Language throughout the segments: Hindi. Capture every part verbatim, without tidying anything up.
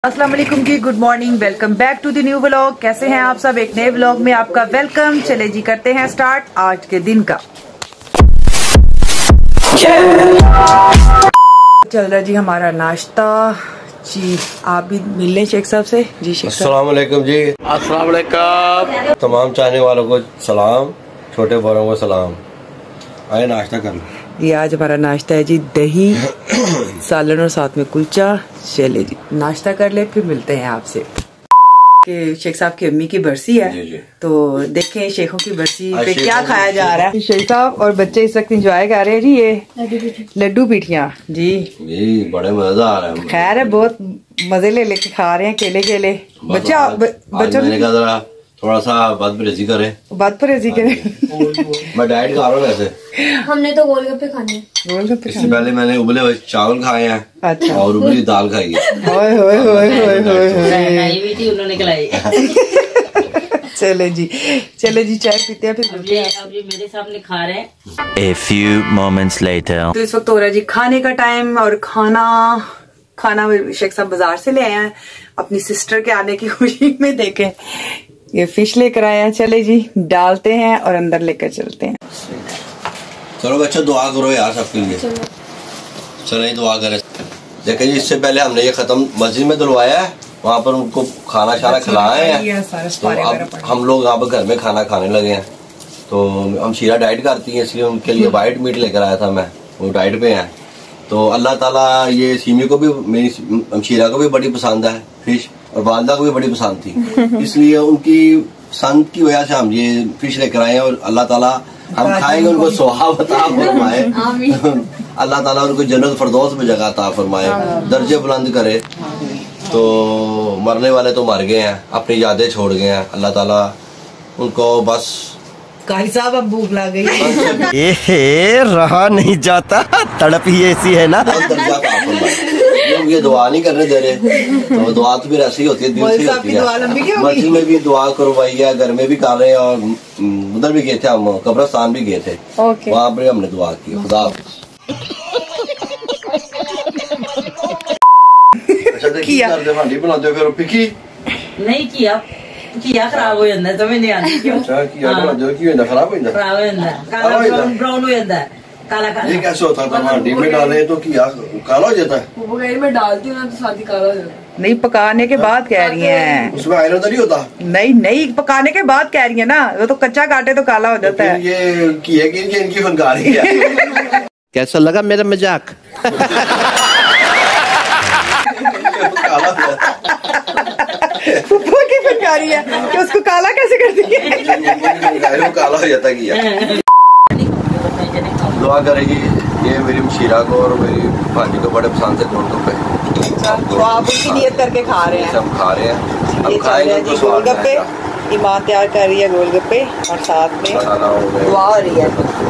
अस्सलाम वालेकुम जी, good morning, welcome back to the new vlog. कैसे हैं आप सब? एक नए व्लॉग में आपका वेलकम। चले जी करते हैं स्टार्ट आज के दिन का। चल रहा जी हमारा नाश्ता जी। आप भी मिल लें शेख साहब से जी। शेख साहब अस्सलाम वालेकुम जी। अस्सलाम वालेकुम। तमाम चाहने वालों को सलाम, छोटे बड़ों को सलाम। आए नाश्ता कर लो। ये आज हमारा नाश्ता है जी, दही सालन और साथ में कुलचा। चले जी नाश्ता कर ले, फिर मिलते हैं आपसे। के शेख साहब की अम्मी की बरसी है जी जी। तो देखें शेखों की बरसी पे क्या खाया जा रहा है। शेख साहब और बच्चे इस वक्त एंजॉय कर रहे हैं जी। ये लड्डू पीठियाँ जी जी बड़े मजा आ रहा है। खैर है, बहुत मजे ले लेके खा रहे हैं केले केले। बच्चा बच्चों ने कहा जरा थोड़ा सा बात परहेजी करे। बात परहेजी करे। मैं डाइट खा रहा हूँ वैसे। हमने तो गोलगप्पे खाने हैं। गोलगप्पे इससे पहले मैंने उबले हुए चावल खाए हैं। अच्छा। और उबली दाल खाई है। ओए होए होए होए होए उन्होंने खिलाई। चले जी चले जी चाय पीते हैं, फिर अब ये अब ये मेरे सामने खा रहे हैं। A few moments later. तो इस वक्त हो रहा है जी खाने का टाइम। और खाना खाना शेख साहब बाजार से ले आए हैं अपनी सिस्टर के आने की खुशी में। देखें ये फिश लेकर आए हैं। चले जी डालते हैं और अंदर लेकर चलते हैं। चलो बच्चों दुआ करो यार सबके लिए। चलो दुआ करें। देखिए जी इससे पहले हमने ये खत्म मस्जिद में दिलवाया है, वहाँ पर उनको खाना शाना खिलाए हैं। तो अब हम लोग यहाँ पर घर में खाना खाने लगे हैं। तो हम शीरा डाइट करती हैं, इसलिए उनके लिए वाइट मीट लेकर आया था मैं। वो डाइट पे हैं। तो अल्लाह ताला ये सीमी को भी, मेरी हमशीरा को भी बड़ी पसंद है फिश, और वालदा को भी बड़ी पसंद थी। इसलिए उनकी पसंद की वजह से हम ये फिश लेकर आए हैं। और अल्लाह ताला हम खाएंगे उनको सुहाव अता फरमाए। अल्लाह ताला उनको जन्नत फरदौस में जगह अता फरमाए, दर्जे बुलंद करे। तो मरने वाले तो मर गए हैं, अपनी यादें छोड़ गए हैं। अल्लाह ताला उनको बस कारी साहब अब भूख लग गई। ए, रहा नहीं जाता, तड़प ही ऐसी है ना। लोग ये दुआ नहीं करने दे रहे, तो दुआ तो फिर ऐसी होती है, दिल से होती है। मस्जिद में भी दुआ करवाई है, घर में भी कर रहे हैं, और उधर भी गए थे हम, कब्रिस्तान भी गए थे, वहाँ पर हमने दुआ की। खुदा किया बनाते फिर पिकी नहीं किया किया खराब हो जाता है, समझ नहीं आती क्यों। अच्छा किया बनाते की होता खराब हो जाता खराब हो जाता है, काला ब्राउन ब्राउन हो जाता है, काला काला। ये कैसे होता था? हांडी में डाले तो किया काला हो जाता है। वो में डालती हूँ ना तो साथ ही काला हो जाता है। नहीं पकाने के बाद कह रही हैं। उसमें आयरन तो नहीं होता? नहीं नहीं पकाने के बाद कह रही है ना, वो तो कच्चा काटे तो काला हो जाता है। ये किए कि इनकी इनकी फनकारी है। कैसा लगा मेरा मजाक? फुप्पो की फनकारी है कि उसको काला कैसे कर दिया? काला हो जाता है। दुआ करेगी ये मेरी शीरा को और मेरी भाजी को बड़े पसंद से गोलगप्पे। तो आप उसकी नियत करके खा रहे हैं? हम खा रहे हैं। ये चल रहे हैं जी गोलगप्पे। ईमान तैयार कर रही है गोलगप्पे और साथ में दुआ हो रही है।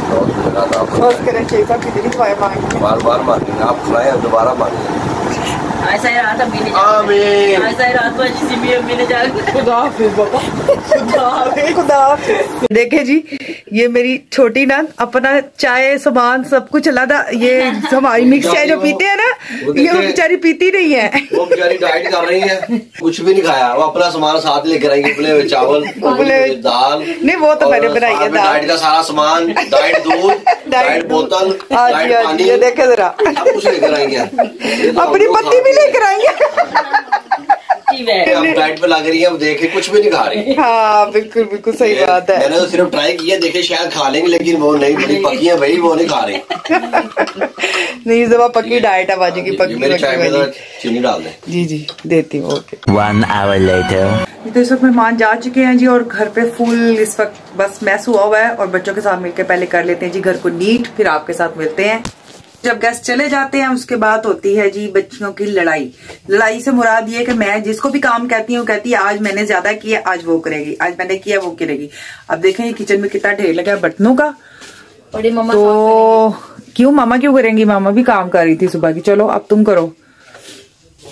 बार बार मांगी आप खिलाए, अब दोबारा मांगे। ऐसा ही रात अम्मी ने जाकर ऐसा ही रात जिसी भी अम्मी ने जाकर खुदा हाफिज बाबा, खुदा हाफिज, खुदा हाफिज। देखे जी ये मेरी छोटी ना अपना चाय सामान सब कुछ अलादा, ये हमारी मिक्स चाय जो पीते हैं ना, ये वो बेचारी पीती नहीं है। वो बेचारी डाइट कर रही है, कुछ भी नहीं खाया, वो अपना सामान साथ लेकर आएंगे। उबले हुए चावल, उबले हुए दाल। नहीं वो तो मैंने बनाई है, डाइट का सारा सामान, डाइट दूध, डाइट बोतल, डाइट पानी। ये देखे जरा कुछ लेकर आएंगे, अपनी पत्ती भी लेकर आएंगे। अब डाइट पे लग रही है, अब देखे कुछ भी नहीं खा रही। हाँ बिल्कुल बिल्कुल सही बात है। मैंने तो सिर्फ ट्राई किया, देखे शायद खा लेंगे, लेकिन वो नहीं, बड़ी पकी है भाई, वो नहीं खा रही। नहीं जब पक्की डाइट है बाजू की, पक्की मेरी चाय में तो चीनी डाल दे। जी जी देती हूँ। ओके। One hour later. तो इस वक्त मेहमान जा चुके हैं जी, और घर पे फुल इस वक्त बस मैस हुआ हुआ है। और बच्चों के साथ मिलकर पहले कर लेते हैं जी घर को नीट, फिर आपके साथ मिलते हैं। जब गेस्ट चले जाते हैं उसके बाद होती है जी बच्चियों की लड़ाई। लड़ाई से मुराद ये कि मैं जिसको भी काम कहती हूँ कहती है आज मैंने ज्यादा किया, आज वो करेगी, आज मैंने किया वो करेगी। अब देखें ये किचन में कितना ढेर लगा है बर्तनों का। बड़ी मामा तो क्यों मामा क्यों करेंगी? मामा भी काम कर रही थी सुबह की। चलो अब तुम करो।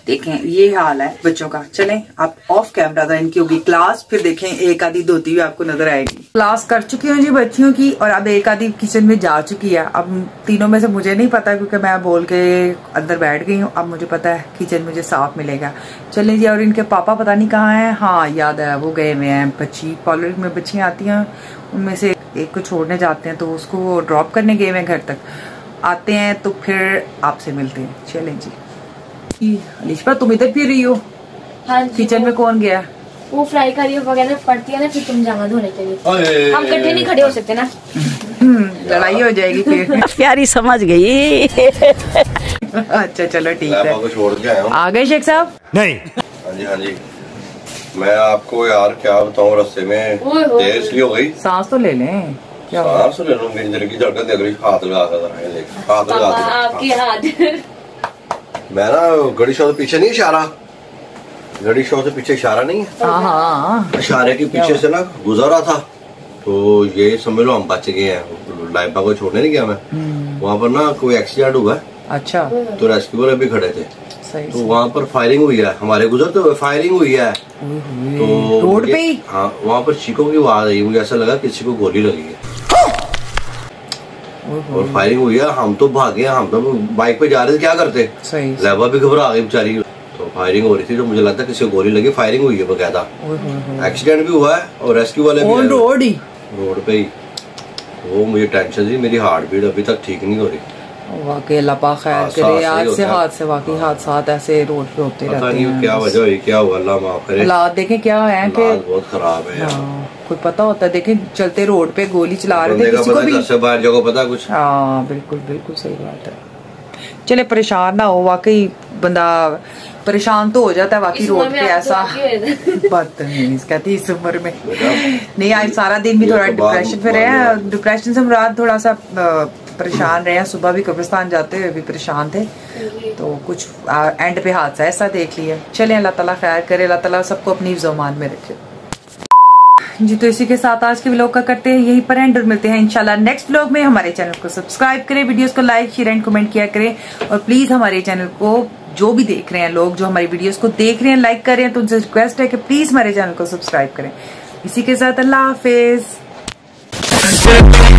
देखें ये हाल है बच्चों का। चलें आप ऑफ कैमरा था इनकी होगी क्लास, फिर देखें एक आधी धोती हुई आपको नजर आएगी। क्लास कर चुकी हूँ जी बच्चियों की और अब एक आधी किचन में जा चुकी है। अब तीनों में से मुझे नहीं पता क्योंकि मैं बोल के अंदर बैठ गई हूँ। अब मुझे पता है किचन मुझे साफ मिलेगा। चलें जी, और इनके पापा पता नहीं कहाँ है। हाँ याद है, वो गए हुए हैं बच्ची पार्लर में, बच्चियाँ आती हैं उनमें से एक को छोड़ने जाते हैं तो उसको ड्रॉप करने गए हुए हैं, घर तक आते हैं तो फिर आपसे मिलते हैं। चलें जी। अलिशा तुम इधर फिर रही हो? हाँ जी। किचन में कौन गया? वो फ्राई करी वगैरह पड़ती है ना, फिर तुम जाना धोने के लिए। हम इकट्ठे नहीं खड़े हो सकते ना, लड़ाई हो जाएगी फिर। प्यारी समझ गई। अच्छा चलो ठीक है। छोड़ के आया हूँ। आ गए शेख साहब? नहीं। हाँ जी हाँ जी। मैं आपको यार क्या बताऊँ, रास्ते में देर इसलिए हो गई। सांस तो ले लें। क्या सांस ले लो, मेरी दिल की धड़कन देख रही, हाथ लगा कर हाथ लगा आपके हाथ। मैं ना घड़ी शो से पीछे नहीं इशारा, घड़ी शो से पीछे इशारा नहीं है। हाँ हाँ। इशारे के पीछे से ना गुजर रहा था तो ये समझ लो हम बच गए हैं। लाइबा को छोड़ने नहीं गया मैं, वहाँ पर ना कोई एक्सीडेंट हुआ है। अच्छा। तो रेस्क्यू वाले भी खड़े थे। सही तो वहाँ पर फायरिंग हुई है, हमारे गुजरते हुए फायरिंग हुई है। तो रोड पे ही? हाँ, वहाँ पर चीखों की आवाज आई, मुझे ऐसा लगा किसी को गोली लगी है और फायरिंग हुई है। हम तो भागे, हम तो बाइक पे जा रहे थे, क्या करते। लैबा भी घबरा गई बेचारी। तो फायरिंग हो रही थी तो मुझे लगता है किसी को गोली लगी, फायरिंग हुई है बकायदा। एक्सीडेंट भी हुआ है और रेस्क्यू वाले भी रोड ही रोड पे ही। वो मुझे टेंशन थी, मेरी हार्ट बीट अभी तक ठीक नहीं हो रही। वाकई अल्लाह पाक खैर करे। आज से हादसे वाकई हादसात ऐसे रोड पे होते रहते हैं। क्या वजह हुई, क्या हुआ, अल्लाह माफ करे। हालात देखें क्या है कि बहुत खराब है। कोई पता होता है, देखें चलते रोड पे गोली चला रहे थे, किसी को भी से बाहर जगह पता कुछ। हाँ बिल्कुल बिल्कुल सही बात है। चले परेशान ना हो, वाकई बंदा परेशान तो हो जाता है वाकई रोड पे ऐसा। बदतमीज कहती इस उम्र में नहीं। आज सारा दिन भी थोड़ा डिप्रेशन में रहे। डिप्रेशन से मुराद थोड़ा सा परेशान रहे हैं। सुबह भी कब्रिस्तान जाते हुए भी परेशान थे तो कुछ एंड पे हादसा ऐसा देख लिया। चले अल्लाह ताला खैर करे, अल्लाह ताला सबको अपनी ज़मान में रखे जी। तो इसी के साथ आज के व्लॉग का करते हैं यहीं पर एंड और मिलते हैं इंशाल्लाह नेक्स्ट व्लॉग में। हमारे चैनल को सब्सक्राइब करें, वीडियोस को लाइक शेयर एंड कमेंट किया करें और प्लीज हमारे चैनल को जो भी देख रहे हैं लोग, जो हमारी वीडियोस को देख रहे हैं लाइक कर रहे हैं, तो उनसे रिक्वेस्ट है कि प्लीज हमारे चैनल को सब्सक्राइब करें। इसी के साथ अल्लाह हाफिज।